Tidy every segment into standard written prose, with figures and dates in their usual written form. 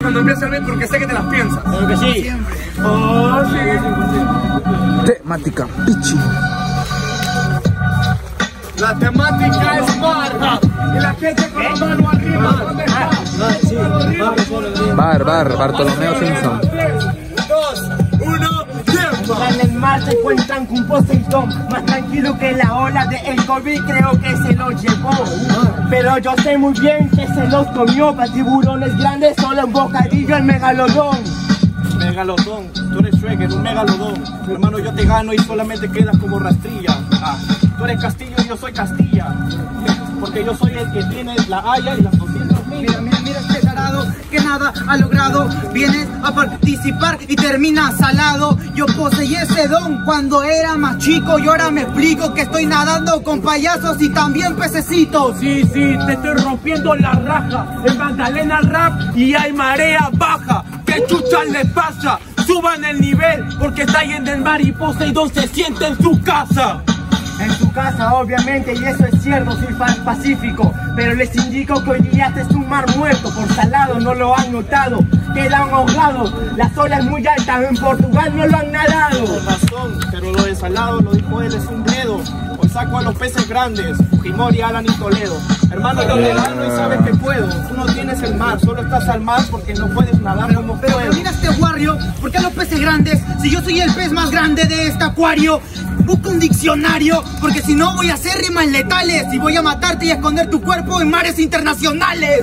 cuando empiece el beat porque sé que te las piensas. Claro que sí. Oh, sí. Temática, pichi. La temática es bar. Y la gente con la mano arriba. ¿Dónde está? Bartolomeo Simpson. 3, 2, 1, tiempo. En el mar se encuentran con Poseidón, más tranquilo que la ola de el COVID, creo que se los llevó. Pero yo sé muy bien que se los comió, para tiburones grandes solo en bocadillo el megalodón. Megalodón, tú eres Shrek, eres un megalodón. Hermano, yo te gano y solamente quedas como rastrilla. Tú eres Castillo y yo soy Castilla. Porque yo soy el que tiene la Haya y las 200.000. Mira este tarado que nada ha logrado. Vienes a participar y terminas salado. Yo poseí ese don cuando era más chico y ahora me explico que estoy nadando con payasos y también pececitos. Sí, te estoy rompiendo la raja. En Magdalena rap y hay marea baja. ¿Qué chucha les pasa? Suban el nivel porque está ahí en el mar y Poseidón se siente en su casa. En su casa, obviamente, y eso es cierto, soy pacífico. Pero les indico que hoy día este es un mar muerto. Por salado no lo han notado, quedan ahogados. La ola es muy alta, en Portugal no lo han nadado. Tienes razón, pero lo de salado lo dijo él, es un dedo. Hoy saco a los peces grandes, Fujimori, Alan y Toledo. Hermano, yo te gano y sabes que puedo. Tú no tienes el mar, solo estás al mar porque no puedes nadar como Pero puedo. mira este Wario, ¿por qué a los peces grandes? Si yo soy el pez más grande de este acuario. Busca un diccionario, porque si no voy a hacer rimas letales y voy a matarte y a esconder tu cuerpo en mares internacionales.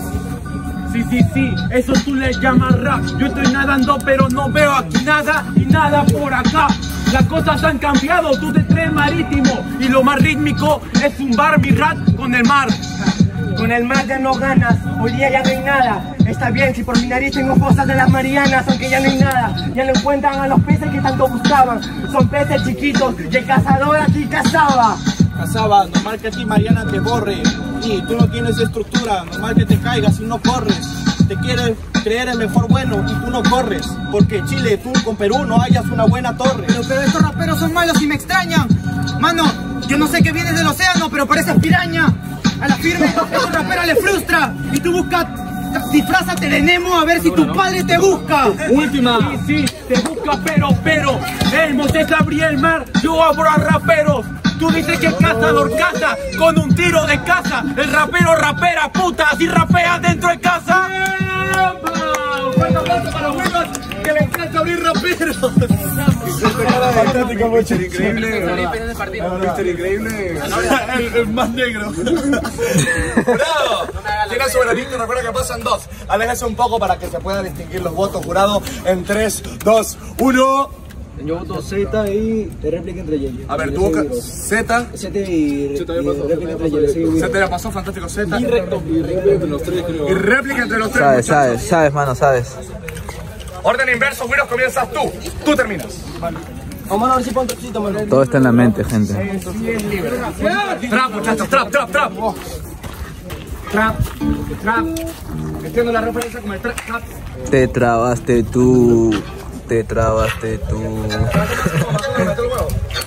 Sí, eso tú le llamas rap. Yo estoy nadando pero no veo aquí nada y nada por acá. Las cosas han cambiado, tú te crees marítimo y lo más rítmico es un bar mi rap con el mar. Con el mar ya no ganas, hoy día ya no hay nada. Está bien si por mi nariz tengo fosas de las Marianas, aunque ya no hay nada. Ya no encuentran a los peces que tanto buscaban. Son peces chiquitos y el cazador aquí cazaba. Cazaba, normal que a ti Mariana te borre. Y tú no tienes estructura, normal que te caigas y no corres. Te quieres creer el mejor bueno y tú no corres. Porque Chile, tú con Perú no hayas una buena torre. Pero estos raperos son malos y me extrañan. Mano, yo no sé qué vienes del océano, pero pareces piraña. A la firme, estos raperos les frustra. Y tú buscas, disfrázate de Nemo a ver si tu padre te busca. Última. Sí, te busca, pero el Moisés abría el mar, yo abro a raperos. Tú dices que el cazador caza con un tiro de caza. El rapero rapera, puta, así rapea dentro de casa. Un fuerte aplauso para los buenos que le encanta abrir raperos. Increíble. Increíble. El más negro. ¡Jurado! Tiene su veranito, recuerda que pasan dos. Aléjese un poco para que se puedan distinguir los votos, jurado. En 3, 2, 1. Yo voto Z y de réplica entre ellos. A ver, tu boca. Z. Z y réplica entre ellos. Z te la pasó, fantástico Z. Y réplica entre los tres, creo. Y réplica entre los tres. Sabes, mano, sabes. Orden inverso, Wiros, comienzas tú. Tú terminas. Vamos a ver si pongo cosita, mano. Todo está en la mente, gente. Trap, muchachos, trap. Trap. Entiendo la referencia como el trap. Te trabaste tú. Mete el huevo.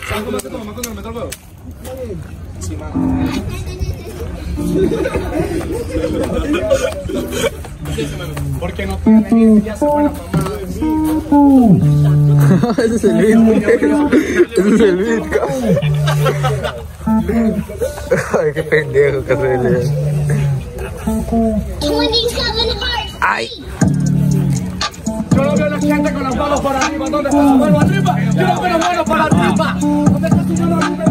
Sí, mano. Porque no tiene ni ya se fue la mamá de mí. Ese es el beat. Ese es el beat. Ay, qué pendejo que se le. Ay. Yo no veo a la gente con las manos para arriba. ¿Dónde está su mano arriba? Yo no veo las manos para arriba. ¿Dónde está su mano arriba?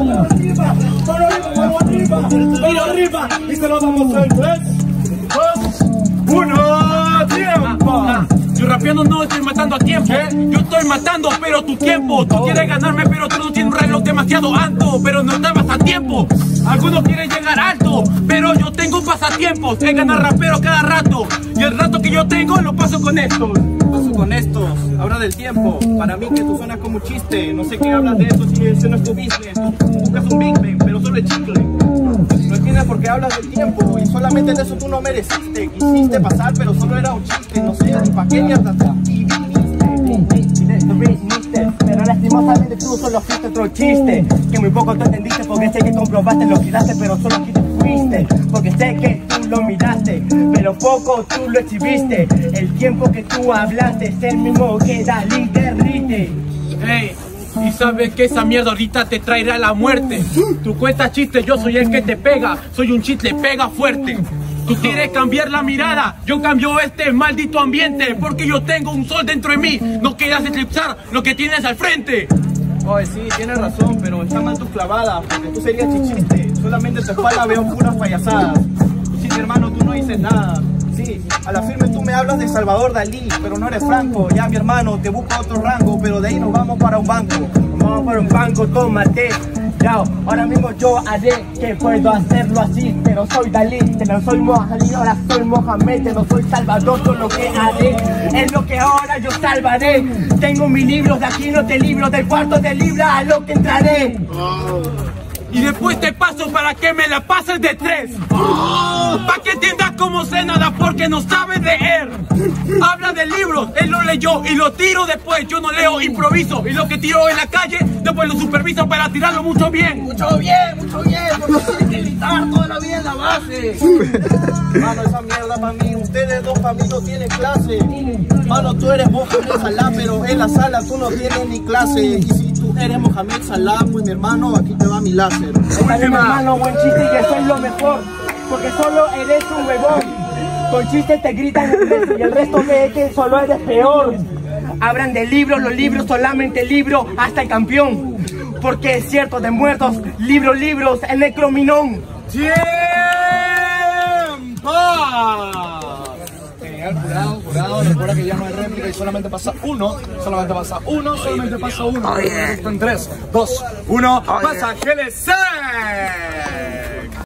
Mano arriba. Y se lo damos en 3, 2, 1. ¡Tiempo! Yo rapeando no estoy matando a tiempo. Yo estoy matando, pero tu tiempo. Tú quieres ganarme, pero tú no tienes un reloj demasiado alto. Pero no estabas a tiempo. Algunos quieren llegar alto, pero yo tengo pasatiempos. Es ganar rapero cada rato. Y el rato que yo tengo lo paso con estos. Con estos, habla del tiempo. Para mí que tú suenas como un chiste. No sé qué hablas de eso si ese no es tu business. Tú buscas un Big Bang, pero solo es chicle. No entiendes por qué hablas del tiempo. Y solamente de eso tú no mereciste. Quisiste pasar, pero solo era un chiste. No sé ni pa' qué mierda y viniste. Pero lastimosamente tú solo fuiste otro chiste. Que muy poco tú entendiste porque sé que comprobaste lo que daste, pero solo aquí te fuiste. Porque sé que tú lo miraste, pero poco tú lo exhibiste. El tiempo que tú hablaste es el mismo que Dalí derrite. Hey, y sabes que esa mierda ahorita te traerá la muerte. Tú cuentas chistes, yo soy el que te pega. Soy un chiste, pega fuerte. Tú quieres cambiar la mirada, yo cambio este maldito ambiente, porque yo tengo un sol dentro de mí. No quieras eclipsar lo que tienes al frente. Oye, sí, tienes razón, pero está mal tus clavadas, porque tú serías chichiste. Solamente en tu espalda veo puras payasadas. Sí, mi hermano, tú no dices nada. Sí, a la firme tú me hablas de Salvador Dalí, pero no eres franco. Ya, mi hermano, te busco otro rango, pero de ahí nos vamos para un banco. Vamos para un banco, tómate. Ya, ahora mismo yo haré que puedo hacerlo así, pero soy Dalí, no soy Mohamed, ahora soy Mohamed, no soy Salvador, yo lo que haré es lo que ahora yo salvaré. Tengo mis libros, de aquí no te libro, del cuarto de libra a lo que entraré. Y después te paso para que me la pases de 3. Pa' que entiendas cómo sé nada porque no sabes leer. Habla de libros, él lo leyó y lo tiro después. Yo no leo, improviso. Y lo que tiro en la calle, después lo superviso para tirarlo mucho bien. Mucho bien, porque tienes que gritar toda la vida en la base. Mano, esa mierda para mí, ustedes dos para mí no tienen clase. Mano, tú eres Mohamed Salah, pero en la sala tú no tienes ni clase. Y si tú eres Mohamed Salah, pues mi hermano, aquí te va mi láser. Está bien, hermano, buen chiste y eso es lo mejor, porque solo eres un huevón. Con chistes te gritan el resto y el resto ve que solo eres peor. Hablan de libros, los libros, solamente libro hasta el campeón. Porque es cierto, de muertos, libros, el necrominón. ¡Tiempo! Genial, jurado, recuerda que ya no hay réplica y solamente pasa uno. En 3, 2, 1, pasa GLC.